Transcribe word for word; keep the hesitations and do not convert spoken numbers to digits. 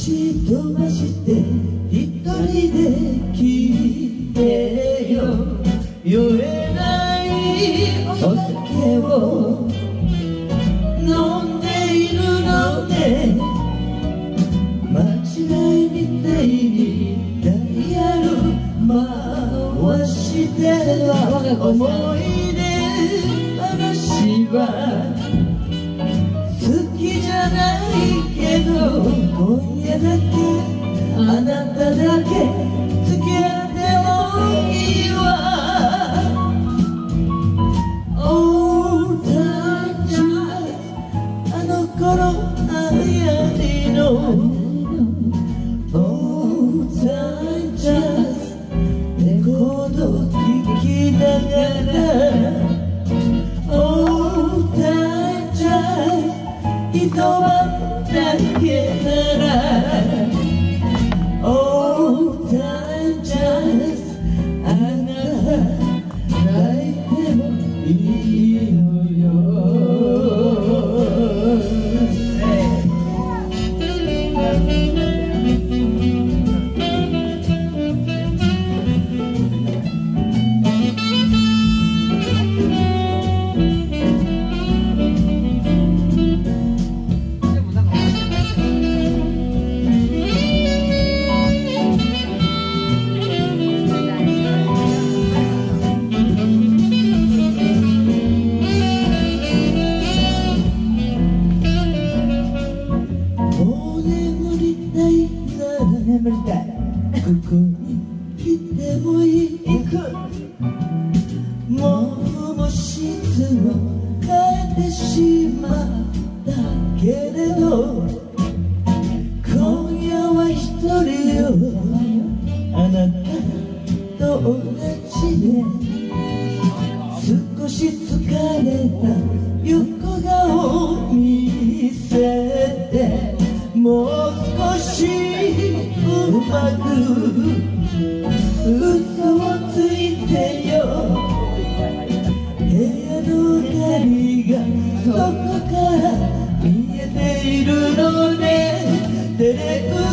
口飛ばして一人で聞いてよ。酔えないお酒を飲んでいるので、間違いみたいにダイヤル回して思い出話は好きじゃないけど、今夜だけあなただけ付き合ってもいいわ。オータイジャズ、あの頃流行りのオータイジャズ、レコード聴きながらオータイジャズ、一晩だけならオータイジャズ、あなた泣いてもいいのよ。眠りたい、ここに来てもいいか。もうも質を変えてしまったけれど、今夜は一人よ、あなたと同じで少し疲れた横顔見せて、もう少しうまく嘘をついてよ。部屋の明かりがそこから見えているので照れく